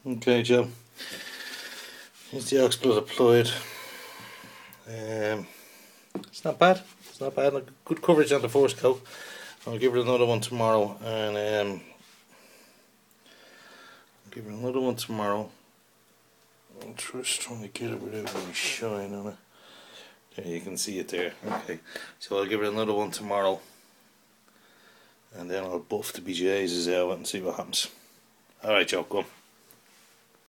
Okay, Joe. Here's the oxblood applied. It's not bad. It's not bad. Good coverage on the first coat. I'll give it another one tomorrow, and I'm just trying to get it without any shine on it. There, you can see it there. Okay, so I'll give it another one tomorrow, and then I'll buff the BJs out and see what happens. Alright, Joe, go on.